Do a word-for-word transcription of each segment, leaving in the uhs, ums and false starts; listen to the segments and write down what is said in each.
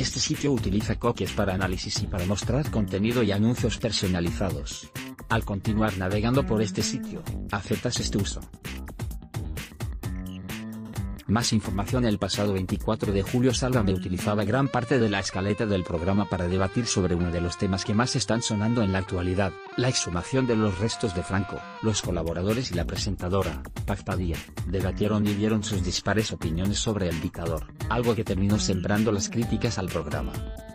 Este sitio utiliza cookies para análisis y para mostrar contenido y anuncios personalizados. Al continuar navegando por este sitio, aceptas este uso. Más información. El pasado veinticuatro de julio Sálvame utilizaba gran parte de la escaleta del programa para debatir sobre uno de los temas que más están sonando en la actualidad, la exhumación de los restos de Franco. Los colaboradores y la presentadora, Paz Padilla, debatieron y dieron sus dispares opiniones sobre el dictador, algo que terminó sembrando las críticas al programa.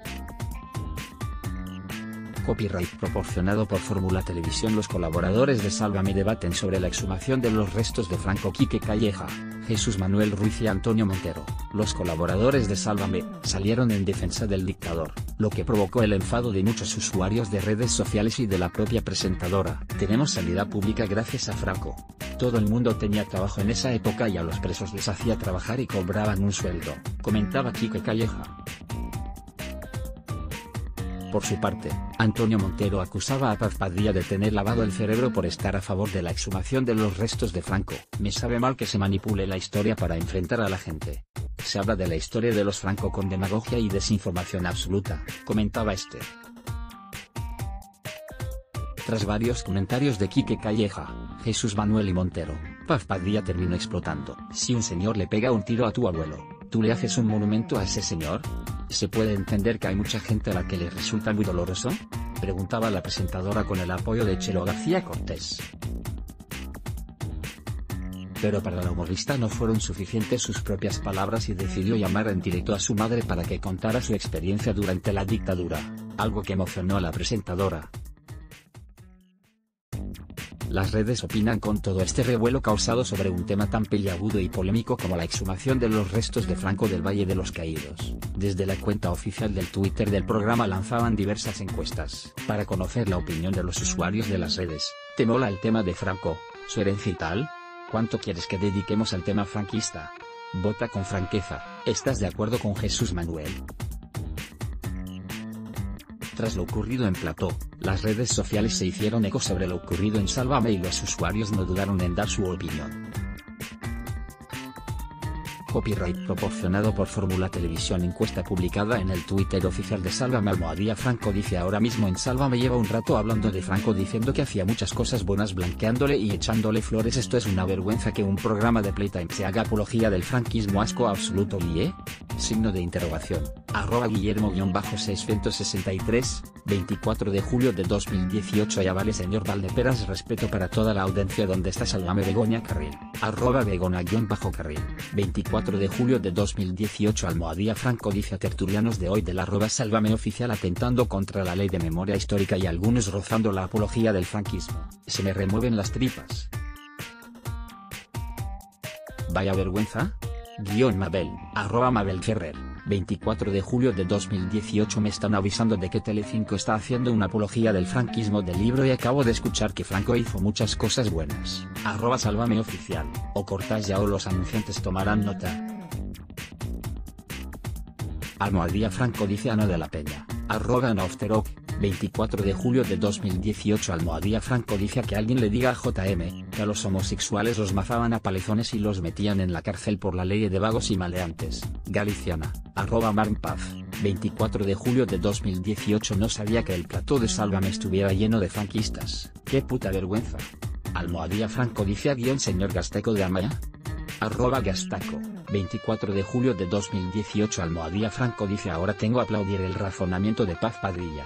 Copyright proporcionado por Fórmula Televisión. Los colaboradores de Sálvame debaten sobre la exhumación de los restos de Franco. Quique Calleja, Jesús Manuel Ruiz y Antonio Montero, los colaboradores de Sálvame, salieron en defensa del dictador, lo que provocó el enfado de muchos usuarios de redes sociales y de la propia presentadora. Tenemos sanidad pública gracias a Franco. Todo el mundo tenía trabajo en esa época y a los presos les hacía trabajar y cobraban un sueldo, comentaba Quique Calleja. Por su parte, Antonio Montero acusaba a Paz Padilla de tener lavado el cerebro por estar a favor de la exhumación de los restos de Franco. Me sabe mal que se manipule la historia para enfrentar a la gente. Se habla de la historia de los Franco con demagogia y desinformación absoluta, comentaba este. Tras varios comentarios de Quique Calleja, Jesús Manuel y Montero, Paz Padilla terminó explotando. Si un señor le pega un tiro a tu abuelo, ¿tú le haces un monumento a ese señor? ¿Se puede entender que hay mucha gente a la que le resulta muy doloroso?, preguntaba la presentadora con el apoyo de Chelo García Cortés. Pero para la humorista no fueron suficientes sus propias palabras y decidió llamar en directo a su madre para que contara su experiencia durante la dictadura, algo que emocionó a la presentadora. Las redes opinan con todo este revuelo causado sobre un tema tan peliagudo y polémico como la exhumación de los restos de Franco del Valle de los Caídos. Desde la cuenta oficial del Twitter del programa lanzaban diversas encuestas para conocer la opinión de los usuarios de las redes. ¿Te mola el tema de Franco, su herencia y tal? ¿Cuánto quieres que dediquemos al tema franquista? Vota con franqueza. ¿Estás de acuerdo con Jesús Manuel? Tras lo ocurrido en Plató, las redes sociales se hicieron eco sobre lo ocurrido en Sálvame y los usuarios no dudaron en dar su opinión. Copyright proporcionado por Fórmula Televisión. Encuesta publicada en el Twitter oficial de Sálvame. Almohadilla Franco dice: ahora mismo en Sálvame lleva un rato hablando de Franco, diciendo que hacía muchas cosas buenas, blanqueándole y echándole flores. Esto es una vergüenza que un programa de Playtime se haga apología del franquismo. Asco absoluto. ¿Lie? Signo de interrogación. Arroba Guillermo-seiscientos sesenta y tres, veinticuatro de julio de dos mil dieciocho. Ya vale, señor Valdeperas, respeto para toda la audiencia. ¿Dónde está Sálvame? Begoña Carril. Arroba Begona-Carril. veinticuatro de julio de dos mil dieciocho. Almohadilla Franco dice a tertulianos de hoy del arroba Sálvame oficial: atentando contra la ley de memoria histórica y algunos rozando la apología del franquismo. Se me remueven las tripas. Vaya vergüenza. Guión Mabel, arroba Mabel Ferrer, veinticuatro de julio de dos mil dieciocho. Me están avisando de que Telecinco está haciendo una apología del franquismo del libro y acabo de escuchar que Franco hizo muchas cosas buenas. Arroba Sálvame oficial. O cortáis ya o los anunciantes tomarán nota. Almohadilla Franco dice: Ano de la Peña, arroba Anofterok, veinticuatro de julio de dos mil dieciocho. Almohadilla Franco dice: a que alguien le diga a J M, que a los homosexuales los mazaban a palizones y los metían en la cárcel por la ley de vagos y maleantes. Galiciana, arroba Marmpaz, veinticuatro de julio de dos mil dieciocho. No sabía que el plató de Sálvame estuviera lleno de franquistas. ¡Qué puta vergüenza! Almohadilla Franco dice a guión señor Gasteco de Amaya, arroba Gastaco, veinticuatro de julio de dos mil dieciocho. Almohadilla Franco dice: ahora tengo a aplaudir el razonamiento de Paz Padilla.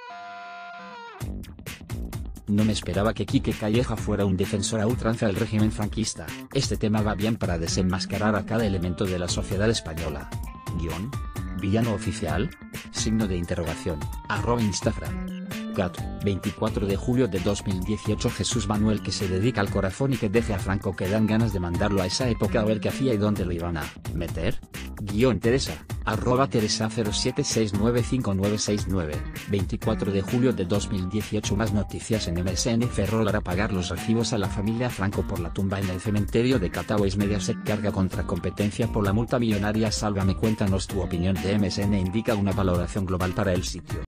No me esperaba que Quique Calleja fuera un defensor a ultranza del régimen franquista. Este tema va bien para desenmascarar a cada elemento de la sociedad española. Guión. Villano oficial. Signo de interrogación. Arroba Instagram. Gato, veinticuatro de julio de dos mil dieciocho. Jesús Manuel, que se dedica al corazón y que deje a Franco, que dan ganas de mandarlo a esa época a ver qué hacía y dónde lo iban a meter. Guión Teresa, arroba Teresa cero siete seis nueve cinco nueve seis nueve, veinticuatro de julio de dos mil dieciocho. Más noticias en M S N. Ferrol hará pagar los recibos a la familia Franco por la tumba en el cementerio de Cataois. Mediaset carga contra competencia por la multa millonaria. Sálvame, cuéntanos tu opinión. De M S N indica una valoración global para el sitio.